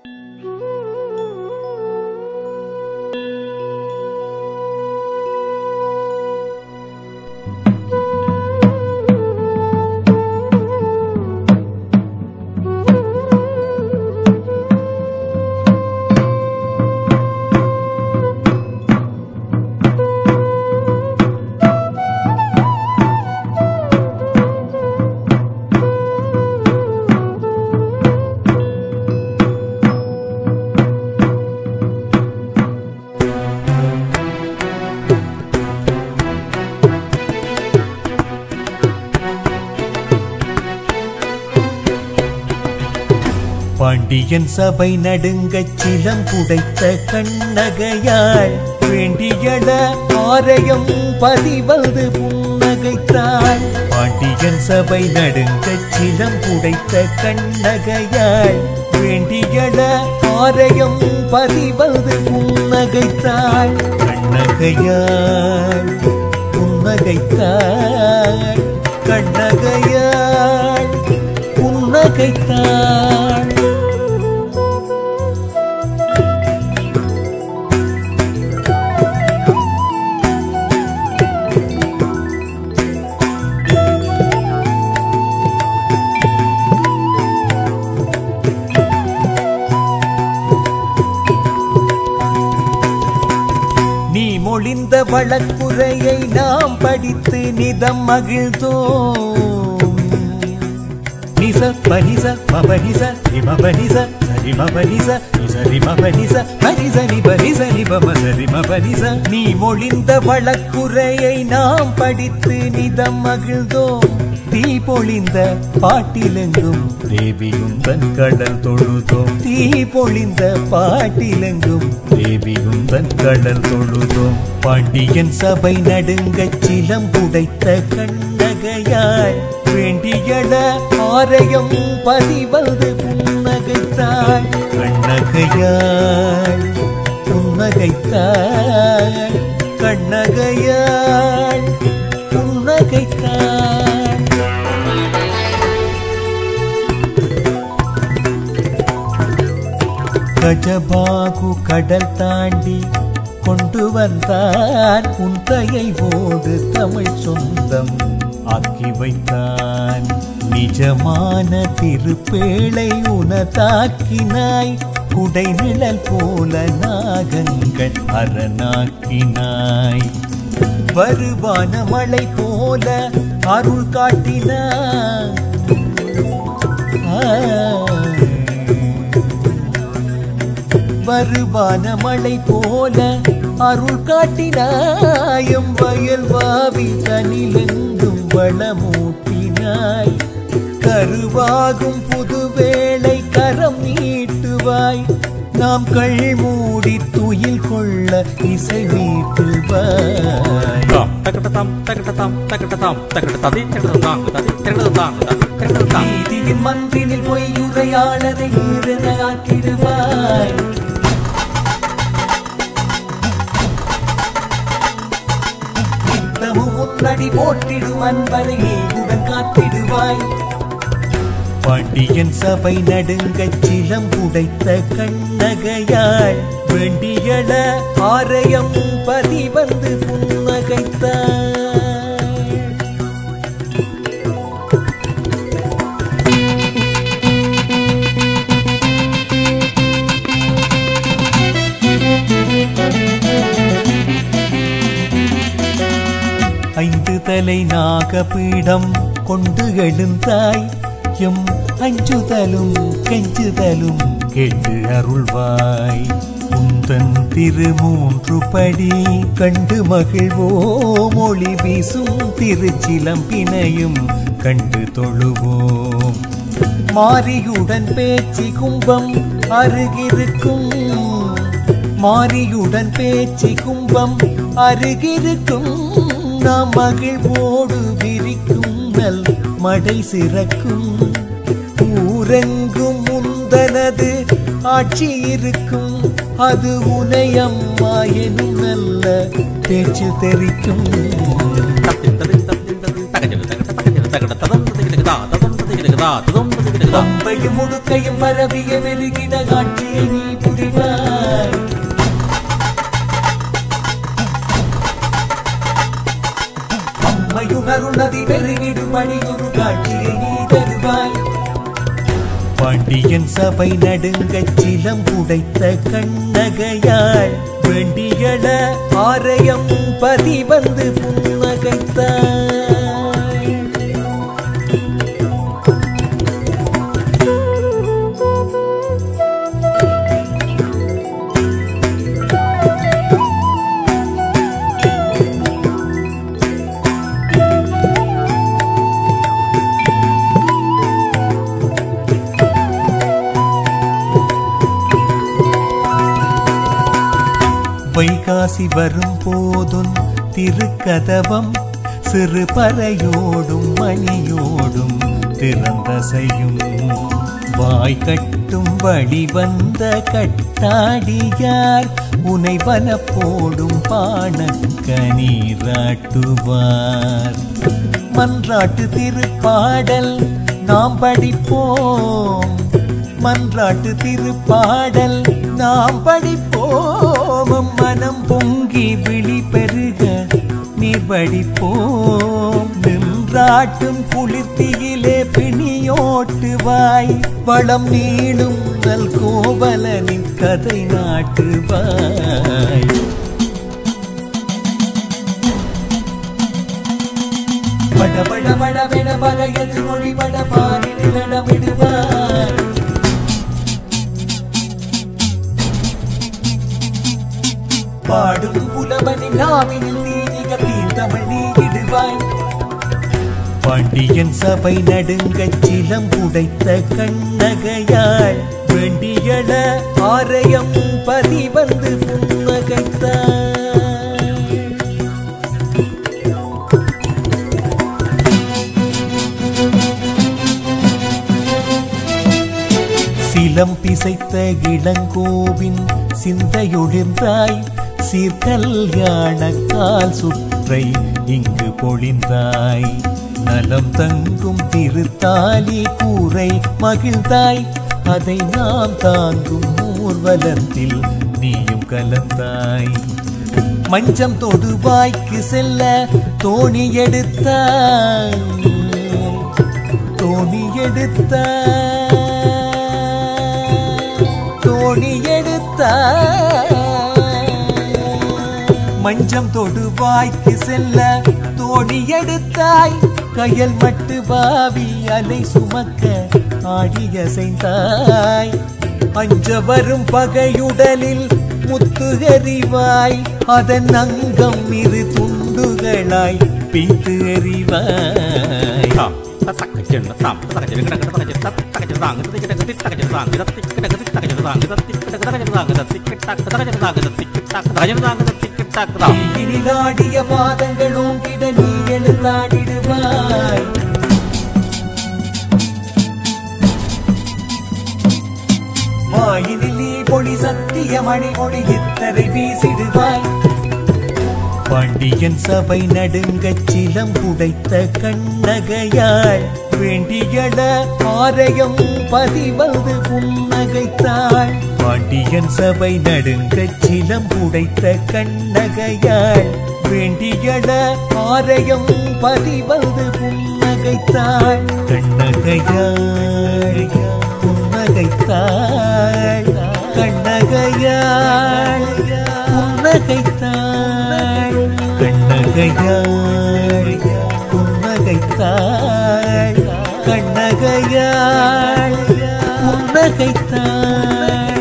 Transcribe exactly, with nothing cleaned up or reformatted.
பாண்டியன் சபை நடுங்கச் சிலம் புடைத்த கண்ணகையாள் வேண்டியட ஆரையம் பதிவது புன்னகைத்தாள். பாண்டியன் சபை நடுங்கச் சிலம் புடைத்த கண்ணகையாள் வேண்டியட ஆரையம் பதிவது புன்னகைத்தாள். கண்ணகையாள் புன்னகைத்தாள், கண்ணகையாள் புன்னகைத்தாள். மொழிந்த வழக்குரையை நாம் படித்து நிதம் மகிழ்ந்தோம். நிச பனிச மபனிச நிமபனிச சரிமபனிச நிசரிமபனிச பனிச நிபனிச நிபமசரிமபனிச. நீ மொழிந்த வழக்குரையை நாம் படித்து நிதம் மகிழ்ந்தோம். தீ பொழிந்த பாட்டிலெங்கும் தேவியும் தன் கடல் தொழுதோம். தீ பொழிந்த பாட்டிலெங்கும் தேவியும் தன் கடல் தொழுதோம். பாண்டியன் சபை நடுங்கச் சிலம் புடைத்த கண்ணகையாள் வேண்டியட ஆரையம் பதிவது புன்னகைத்தாள். கண்ணகையாள் புன்னகைத்தாள், கண்ணகையாள் புன்னகைத்தாள். கஜபாகு கடல் தாண்டி கொண்டு வந்தான். உன் கையோடு தமிழ் சொந்தம் ஆக்கி வைத்தான். நிஜமான திருப்பேளை உனதாக்கினாய். குடை நிழல் போல நாகங்கள் அரணாக்கினாய். வருவான மழை போல அருள் காட்டினாய். வருவான மழை போல அருள் காட்டினாயம். வயல் வாவி தனிலெங்கும் வளமூட்டினாய். கருவாகும் புதுவேளை கரம் நீட்டுவாய். நாம் கள் மூடி துயில் கொள்ள இசை மீட்டுவாய். நீதியின் மன்றினில் பொய்யுரையாளரை ஆக்கிடுவாய். முன்னடி போட்டிடும் அன்பரை உடன் காத்திடுவாய். பாண்டியன் சபை நடுங்கச் சிலம் புடைத்த கண்ணகையாள் வேண்டியட ஆரையம் பதிவந்து புன்னகைத்தாள். ஐந்து தலை நாகபீடம் கொண்டு எழுந்தாய். எம் அஞ்சுதலும் கெஞ்சுதலும் கேட்டு அருள்வாய். உந்தன் திரு மூன்று படி கண்டு மகிழ்வோம். ஒளி வீசும் திருச்சிலம்பினையும் கண்டு தொழுவோம். மாரியுடன் பேச்சு கும்பம் அருகிருக்கும். மாரியுடன் பேச்சு கும்பம் அருகிருக்கும். நாம் மகிழ்வோடு விரிக்கும் நல் மடை சிறக்கும். ஊரெங்கும் முந்தனது ஆட்சி இருக்கும். அது உனையம்மா எனும் நல்ல பேச்சு தெரிக்கும். பம்பையும் முடுக்கையும் பரவிய வெறுகிட காட்சியை நீ புரிவாய். அம்மையும் அருணதி பெருகிடும் அணியொரு காட்சியை நீ தருவாய். பாண்டியன் சபை நடுங்கச் சிலம் புடைத்த கண்ணகையாள் வேண்டியள ஆரையம் பதி வந்து புன்னகைத்தாள். வைகாசி வரும் போதும் திருக்கதவம் சிறு பறையோடும் மணியோடும் திறந்தசையும் வாய் கட்டும் வழி வந்த கட்டாடியார் உனை வனப்போடும் பாணக்க நீராட்டுவார். மன்றாட்டு திருப்பாடல் நாம் படிப்போம். மன்றாட்டு திருப்பாடல் நாம் படிப்போம். மனம் பொங்கி விழி பெருக நீர் வடிப்போம். நின்றாட்டும் குளிர்த்தியிலே பிணியோட்டுவாய். வளம் நீளும் நல் கோவலனின் கதை நாட்டுவாய். பட பட படவென பகையது மொழி பட பாரிடமிடுவாய். பாடும் புலவனின் நாவினில் நீதிக தீர்த்தமிழ் நீடுவாய். பாண்டியன் சபை நடுங்கச் சிலம் புடைத்த கண்ணகையாள் வேண்டியள ஆரையம் பதி வந்து புன்னகைத்தாள். சிலம் பிசைத்த இளங்கோவின் சிந்தையொழிந்தாய். சீர்கல்யாண கால் சுற்றை இங்கு பொழிந்தாய். நலம் தங்கும் திருத்தாலி கூரை மகிழ்ந்தாய். அதை நாம் தாங்கும் ஊர்வலத்தில் நீயும் கலந்தாய். மஞ்சம் தொடுவாய்க்கு செல்ல தோணி எடுத்தாய். தோணி எடுத்தாய். தோணி எடுத்தாய். மஞ்சம் தொடுவாய்க்கு செல்ல தோணி எடுத்தாய். கயல் மட்டு பாவி அலை சுமக்க ஆடியசைந்தாய். அஞ்ச வரும் பகையுடலில் முத்து எறிவாய். அதன் அங்கம் இரு துண்டுகளாய் பீத்து எறிவாய். ஆடிய பாதங்கள் ஓங்கிட நீ எழுந்தாடிடுவாய். மாயினில் நீ பொடி சத்திய மணி மொழி இத்தரை வீசிடுவாய். பாண்டியன் சபை நடுங்கச் சிலம் புடைத்த கண்ணகையாள் வேண்டியள ஆரையம் பதி வந்து புன்னகைத்தாள். பாண்டியன் சபை நடுங்கச் சிலம் புடைத்த கண்ணகையாள் வேண்டியள ஆரையம் பதி வந்து புன்னகைத்தாள். கண்ணகையாள் புன்னகைத்தாள். கண்ணகையாள் புன்னகைத்தாள். கண்ணகையாள் புன்னகைத்தாள். கண்ணகையாள் புன்னகைத்தாள்.